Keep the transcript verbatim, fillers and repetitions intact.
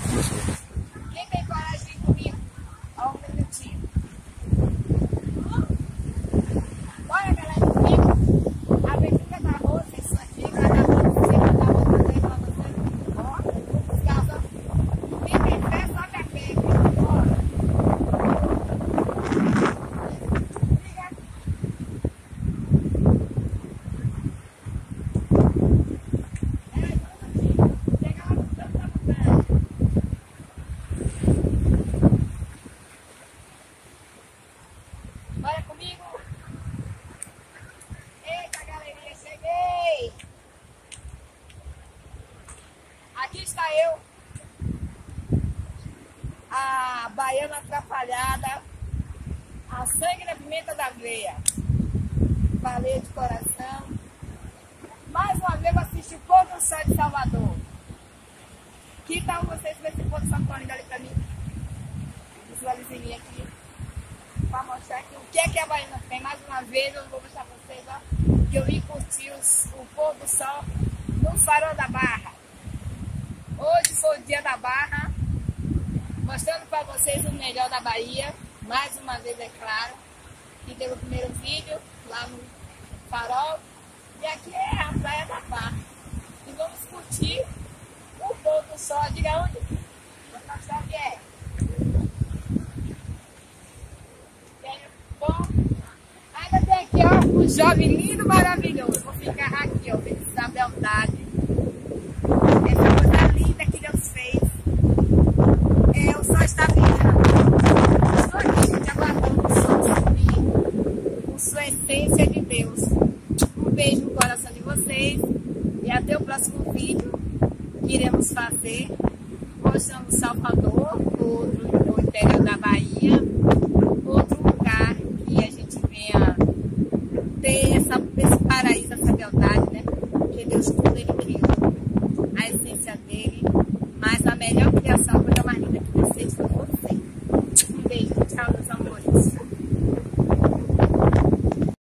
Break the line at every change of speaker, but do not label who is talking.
Quem tem coragem de ir comigo? Ó, um minutinho. Bora, galera, comigo. A aventura da roça, isso aqui, vai dar pra você, vai dar pra você, pra você. Ó, os casas. Quem tem fé, sobe a pé. Bora. Bora comigo! Eita, galerinha, cheguei! Aqui está eu, a baiana atrapalhada, a sangue na pimenta da veia. Valeu de coração. Mais uma vez eu assisti o pôr do sol de Salvador. Que tal vocês ver esse pôr do sol correndo ali pra mim? Visualizinho aqui. Para mostrar aqui o que é que a Baiana tem. Mais uma vez eu vou mostrar para vocês, ó, que eu vim curtir os, o pôr do sol no Farol da Barra. Hoje foi o dia da Barra, mostrando para vocês o melhor da Bahia. Mais uma vez, é claro, que teve o primeiro vídeo lá no Farol. E aqui é a Praia da Barra. E vamos curtir o pôr do sol. Diga onde? Vou mostrar onde é. Bom, ainda tem aqui, ó, um jovem lindo, maravilhoso. Vou ficar aqui, ó, vendo essa beldade. Essa coisa linda que Deus fez. É, o sol está brilhando. Estou aqui, gente, aguardando o sol subir com sua essência de Deus. Um beijo no coração de vocês. E até o próximo vídeo que iremos fazer. Mostrando Salvador, outro no interior da Bahia. Outro lugar que a gente venha ter essa, esse paraíso, essa beldade, né? Que Deus tudo Ele criou.